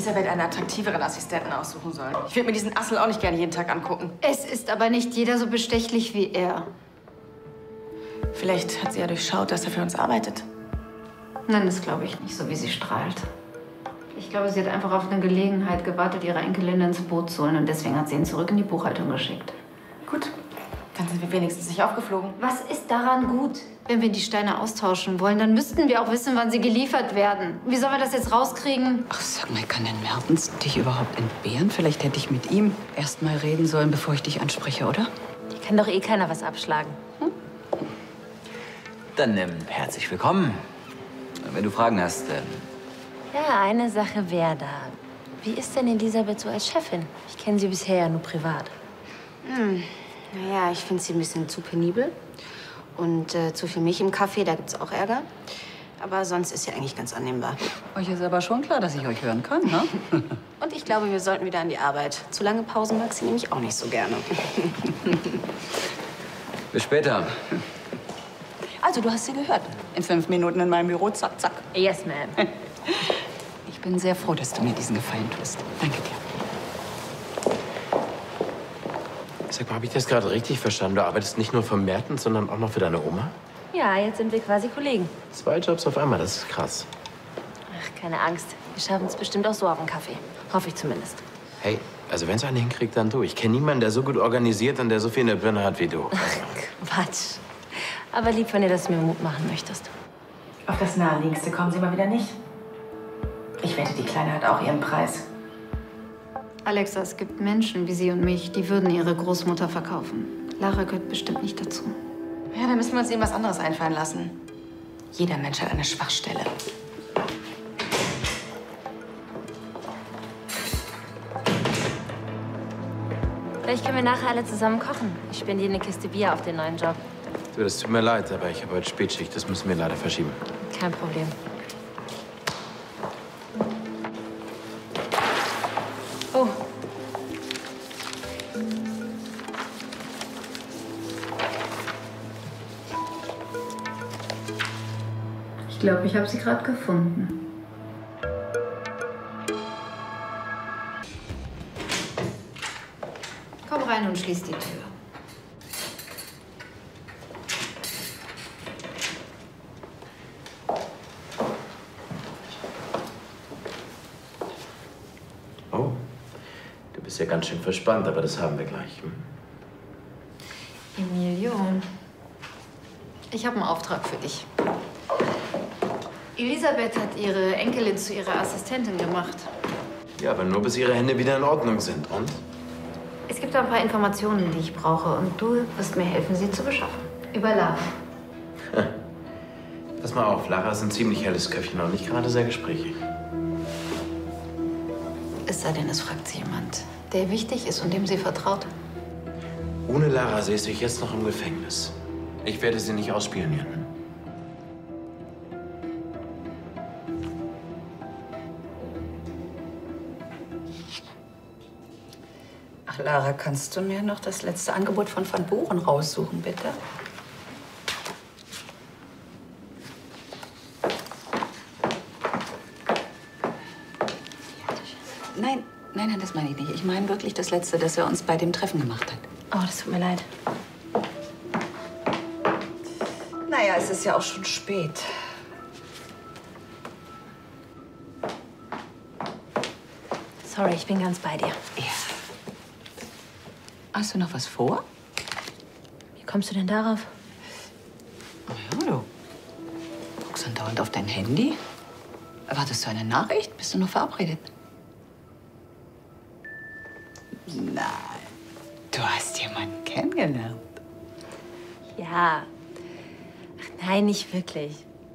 Elisabeth einen attraktiveren Assistenten aussuchen sollen. Ich würde mir diesen Assel auch nicht gerne jeden Tag angucken. Es ist aber nicht jeder so bestechlich wie er. Vielleicht hat sie ja durchschaut, dass er für uns arbeitet. Nein, das glaube ich nicht, so wie sie strahlt. Ich glaube, sie hat einfach auf eine Gelegenheit gewartet, ihre Enkelin ins Boot zu holen. Und deswegen hat sie ihn zurück in die Buchhaltung geschickt. Gut, dann sind wir wenigstens nicht aufgeflogen. Was ist daran gut? Wenn wir die Steine austauschen wollen, dann müssten wir auch wissen, wann sie geliefert werden. Wie sollen wir das jetzt rauskriegen? Ach, sag mal, kann denn Mertens dich überhaupt entbehren? Vielleicht hätte ich mit ihm erst mal reden sollen, bevor ich dich anspreche, oder? Hier kann doch eh keiner was abschlagen. Dann herzlich willkommen. Wenn du Fragen hast, Ja, eine Sache wäre da. Wie ist denn Elisabeth so als Chefin? Ich kenne sie bisher ja nur privat. Naja, ich finde sie ein bisschen zu penibel. Und zu viel Milch im Kaffee, da gibt's auch Ärger. Aber sonst ist sie eigentlich ganz annehmbar. Euch ist aber schon klar, dass ich euch hören kann, ne? Und ich glaube, wir sollten wieder an die Arbeit. Zu lange Pausen mag sie nämlich auch nicht so gerne. bis später. Also, du hast sie gehört. In 5 Minuten in meinem Büro, zack, zack. Yes, ma'am. Ich bin sehr froh, dass du mir diesen Gefallen tust. Danke dir. Sag mal, habe ich das gerade richtig verstanden? Du arbeitest nicht nur für Mertens, sondern auch noch für deine Oma? Ja, jetzt sind wir quasi Kollegen. 2 Jobs auf einmal, das ist krass. Ach, keine Angst. Wir schaffen es bestimmt auch so auf den Kaffee. Hoffe ich zumindest. Hey, also wenn es einen hinkriegt, dann du. Ich kenne niemanden, der so gut organisiert und der so viel in der Birne hat wie du. Quatsch. Aber lieb von dir, dass du mir Mut machen möchtest. Auf das Naheliegendste kommen sie mal wieder nicht. Ich wette, die Kleine hat auch ihren Preis. Alexa, es gibt Menschen wie sie und mich, die würden ihre Großmutter verkaufen. Lara gehört bestimmt nicht dazu. Ja, dann müssen wir uns eben was anderes einfallen lassen. Jeder Mensch hat eine Schwachstelle. Vielleicht können wir nachher alle zusammen kochen. Ich spendiere eine Kiste Bier auf den neuen Job. Du, das tut mir leid, aber ich habe heute Spätschicht. Das müssen wir leider verschieben. Kein Problem. Oh. Ich glaube, ich habe sie gerade gefunden. Komm rein und schließ die Tür. Oh, du bist ja ganz schön verspannt, aber das haben wir gleich. Emilio, ich habe einen Auftrag für dich. Elisabeth hat ihre Enkelin zu ihrer Assistentin gemacht. Ja, aber nur bis ihre Hände wieder in Ordnung sind. Und? Es gibt ein paar Informationen, die ich brauche. Und du wirst mir helfen, sie zu beschaffen. Über Lara. Pass mal auf, Lara ist ein ziemlich helles Köpfchen und nicht gerade sehr gesprächig. Es sei denn, es fragt sie jemand, der wichtig ist und dem sie vertraut. Ohne Lara säße ich jetzt noch im Gefängnis. Ich werde sie nicht ausspionieren. Ach, Lara, kannst du mir noch das letzte Angebot von Van Buren raussuchen, bitte? Nein, das meine ich nicht. Ich meine wirklich das letzte, das er uns bei dem Treffen gemacht hat. Oh, das tut mir leid. Naja, es ist ja auch schon spät. Sorry, ich bin ganz bei dir. Ja. Hast du noch was vor? Wie kommst du denn darauf? Ja, du guckst andauernd auf dein Handy. Erwartest du eine Nachricht? Bist du noch verabredet? Nein, du hast jemanden kennengelernt. Ja. Ach nein, nicht wirklich.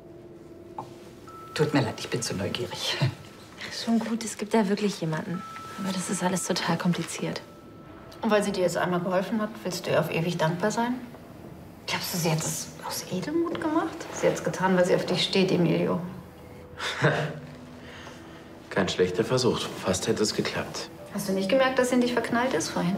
Tut mir leid, ich bin zu neugierig. Ach, schon gut, es gibt da wirklich jemanden. Aber das ist alles total kompliziert. Und weil sie dir jetzt einmal geholfen hat, willst du ihr auf ewig dankbar sein? Glaubst du, sie hat es aus Edelmut gemacht? Sie hat es getan, weil sie auf dich steht, Emilio. Kein schlechter Versuch. Fast hätte es geklappt. Hast du nicht gemerkt, dass sie in dich verknallt ist vorhin?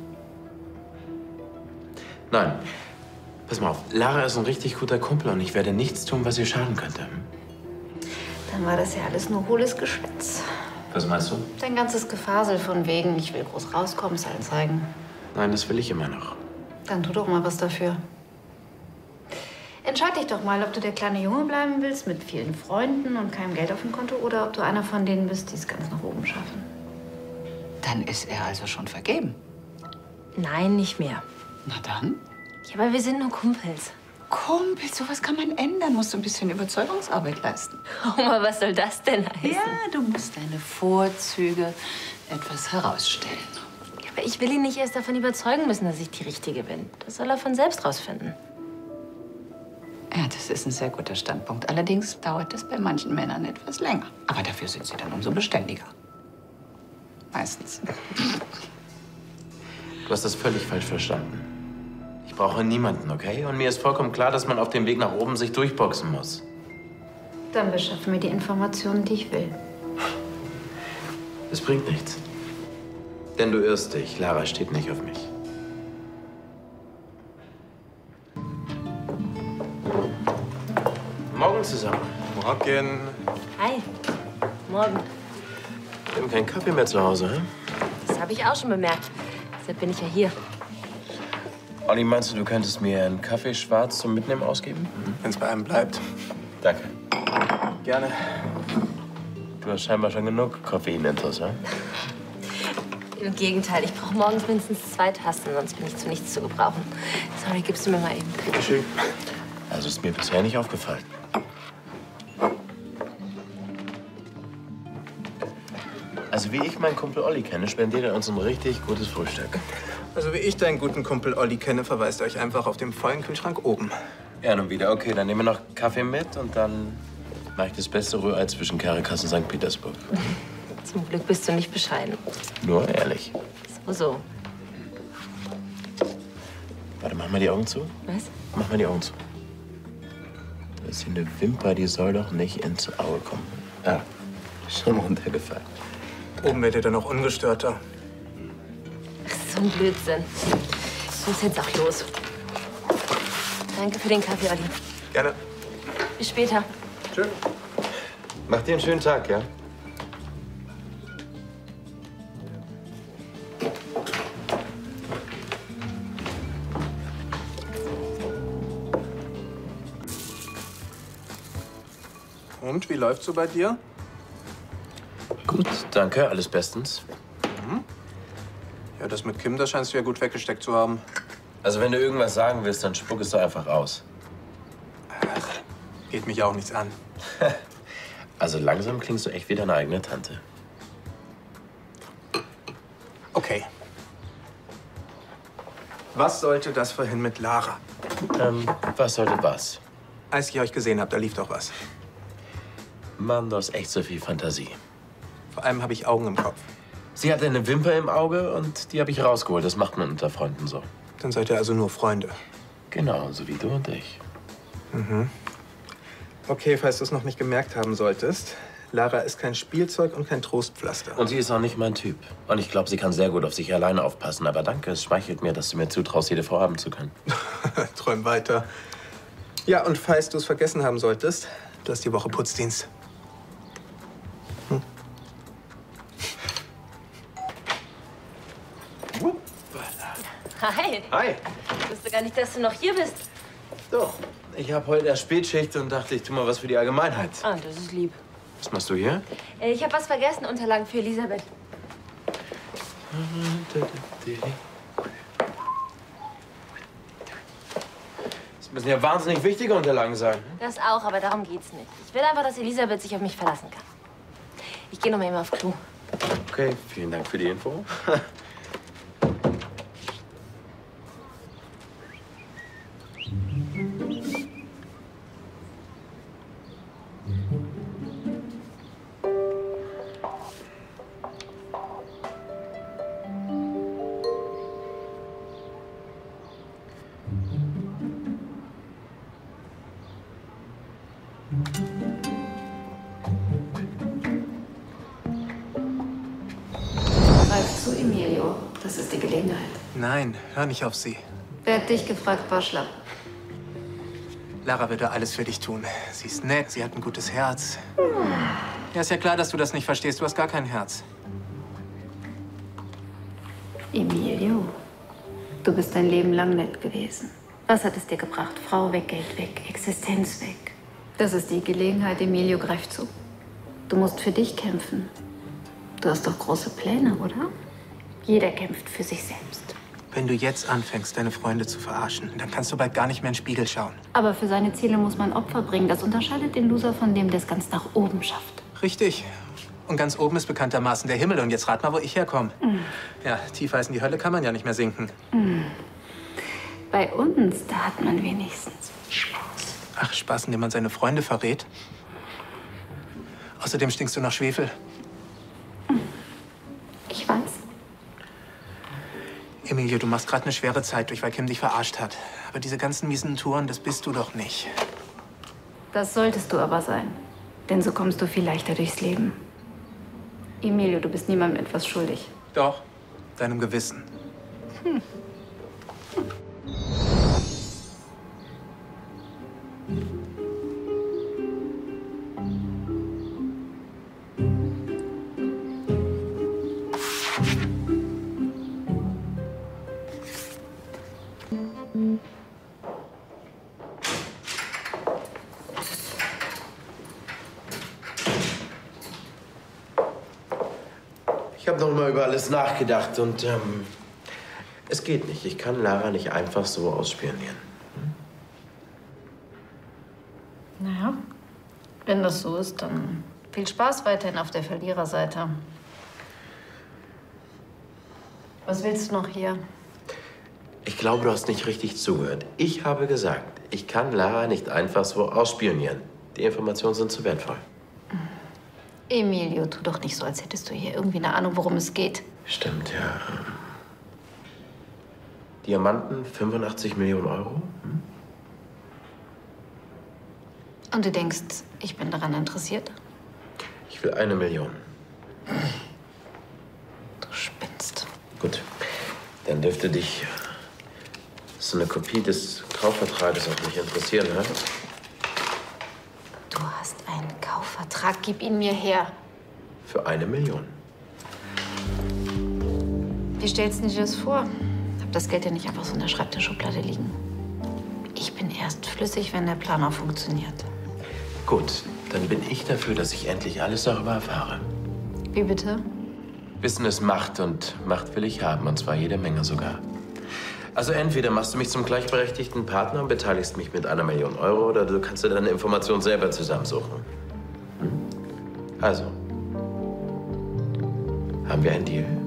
Nein. Pass mal auf. Lara ist ein richtig guter Kumpel und ich werde nichts tun, was ihr schaden könnte. Dann war das ja alles nur hohles Geschwätz. Was meinst du? Dein ganzes Gefasel von wegen, ich will groß rauskommen, es allen zeigen. Nein, das will ich immer noch. Dann tu doch mal was dafür. Entscheid dich doch mal, ob du der kleine Junge bleiben willst mit vielen Freunden und keinem Geld auf dem Konto oder ob du einer von denen bist, die es ganz nach oben schaffen. Dann ist er also schon vergeben. Nein, nicht mehr. Na dann. Ja, aber wir sind nur Kumpels. Kumpel, sowas kann man ändern. Musst du ein bisschen Überzeugungsarbeit leisten. Oma, was soll das denn heißen? Ja, du musst deine Vorzüge etwas herausstellen. Ja, aber ich will ihn nicht erst davon überzeugen müssen, dass ich die Richtige bin. Das soll er von selbst rausfinden. Ja, das ist ein sehr guter Standpunkt. Allerdings dauert es bei manchen Männern etwas länger. Aber dafür sind sie dann umso beständiger. Meistens. Du hast das völlig falsch verstanden. Ich brauche niemanden, okay? Und mir ist vollkommen klar, dass man auf dem Weg nach oben sich durchboxen muss. Dann beschaff mir die Informationen, die ich will. Es bringt nichts. Denn du irrst dich. Lara steht nicht auf mich. Morgen zusammen. Morgen. Hi. Morgen. Wir haben keinen Kaffee mehr zu Hause, hä? Das habe ich auch schon bemerkt. Deshalb bin ich ja hier. Olli, meinst du, du könntest mir einen Kaffee schwarz zum Mitnehmen ausgeben? Wenn es bei einem bleibt. Danke. Gerne. Du hast scheinbar schon genug Koffeinintus, hä? Im Gegenteil, ich brauche morgens mindestens 2 Tassen, sonst bin ich zu nichts zu gebrauchen. Sorry, gibst du mir mal eben. Schön. Also ist mir bisher nicht aufgefallen. Also wie ich meinen Kumpel Olli kenne, spendiert er uns ein richtig gutes Frühstück. Also wie ich deinen guten Kumpel Olli kenne, verweist euch einfach auf dem vollen Kühlschrank oben. Ja, nun wieder. Okay, dann nehmen wir noch Kaffee mit und dann mache ich das beste Rührei zwischen Caritas und St. Petersburg. Zum Glück bist du nicht bescheiden. Nur ehrlich. So. Warte, mach mal die Augen zu. Was? Mach mal die Augen zu. Das ist hier eine Wimper, die soll doch nicht ins Auge kommen. Ah, schon runtergefallen. Oben werdet ihr noch ungestörter. Ach, so ein Blödsinn. Ich muss jetzt auch los. Danke für den Kaffee, Olli. Gerne. Bis später. Tschüss. Mach dir einen schönen Tag, ja? Und, wie läuft's so bei dir? Gut, danke. Alles bestens. Ja, das mit Kim, das scheinst du ja gut weggesteckt zu haben. Also wenn du irgendwas sagen willst, dann spuck es doch einfach aus. Geht mich auch nichts an. Also langsam klingst du echt wie deine eigene Tante. Okay. Was sollte das vorhin mit Lara? Was sollte was? Als ich euch gesehen habe, da lief doch was. Mann, du hast echt so viel Fantasie. Vor allem habe ich Augen im Kopf. Sie hatte eine Wimper im Auge und die habe ich rausgeholt. Das macht man unter Freunden so. Dann seid ihr also nur Freunde. Genau, so wie du und ich. Okay, falls du es noch nicht gemerkt haben solltest. Lara ist kein Spielzeug und kein Trostpflaster. Und sie ist auch nicht mein Typ. Und ich glaube, sie kann sehr gut auf sich alleine aufpassen. Aber danke, es schmeichelt mir, dass du mir zutraust, jede Frau haben zu können. Träum weiter. Ja, und falls du es vergessen haben solltest, du hast die Woche Putzdienst. Hi. Hi. Ich wusste gar nicht, dass du noch hier bist. Doch, ich habe heute erst Spätschicht und dachte, ich tu mal was für die Allgemeinheit. Ah, das ist lieb. Was machst du hier? Ich habe was vergessen, Unterlagen für Elisabeth. Das müssen ja wahnsinnig wichtige Unterlagen sein. Das auch, aber darum geht's nicht. Ich will einfach, dass Elisabeth sich auf mich verlassen kann. Ich gehe noch mal eben auf Klo. Okay, vielen Dank für die Info. Greif zu, Emilio. Das ist die Gelegenheit. Nein, hör nicht auf sie. Wer hat dich gefragt, war schlapp. Lara würde alles für dich tun. Sie ist nett, sie hat ein gutes Herz. Ja, ist ja klar, dass du das nicht verstehst. Du hast gar kein Herz. Emilio, du bist dein Leben lang nett gewesen. Was hat es dir gebracht? Frau weg, Geld weg, Existenz weg. Das ist die Gelegenheit, Emilio, greif zu. Du musst für dich kämpfen. Du hast doch große Pläne, oder? Jeder kämpft für sich selbst. Wenn du jetzt anfängst, deine Freunde zu verarschen, dann kannst du bald gar nicht mehr in den Spiegel schauen. Aber für seine Ziele muss man Opfer bringen. Das unterscheidet den Loser von dem, der es ganz nach oben schafft. Richtig. Und ganz oben ist bekanntermaßen der Himmel. Und jetzt rat mal, wo ich herkomme. Ja, tiefer als in die Hölle kann man ja nicht mehr sinken. Bei uns, da hat man wenigstens Spaß. Ach, Spaß, indem man seine Freunde verrät. Außerdem stinkst du nach Schwefel. Ich weiß. Emilio, du machst gerade eine schwere Zeit durch, weil Kim dich verarscht hat. Aber diese ganzen miesen Touren, das bist du doch nicht. Das solltest du aber sein. Denn so kommst du viel leichter durchs Leben. Emilio, du bist niemandem etwas schuldig. Doch, deinem Gewissen. Ich habe noch mal über alles nachgedacht und es geht nicht. Ich kann Lara nicht einfach so ausspionieren. Naja, wenn das so ist, dann viel Spaß weiterhin auf der Verliererseite. Was willst du noch hier? Ich glaube, du hast nicht richtig zugehört. Ich habe gesagt, ich kann Lara nicht einfach so ausspionieren. Die Informationen sind zu wertvoll. Emilio, tu doch nicht so, als hättest du hier irgendwie eine Ahnung, worum es geht. Stimmt, ja. Diamanten, 85 Millionen Euro? Und du denkst, ich bin daran interessiert? Ich will 1 Million. Du spinnst. Gut, dann dürfte dich so eine Kopie des Kaufvertrages auch nicht interessieren, ne? Du hast einen Kaufvertrag, gib ihn mir her. Für 1 Million. Wie stellst du dir das vor? Hab das Geld ja nicht einfach so in der Schreibtischschublade liegen. Ich bin erst flüssig, wenn der Plan auch funktioniert. Gut, dann bin ich dafür, dass ich endlich alles darüber erfahre. Wie bitte? Wissen ist Macht und Macht will ich haben, und zwar jede Menge sogar. Also entweder machst du mich zum gleichberechtigten Partner und beteiligst mich mit 1 Million Euro, oder du kannst dir deine Informationen selber zusammensuchen. Also, haben wir einen Deal?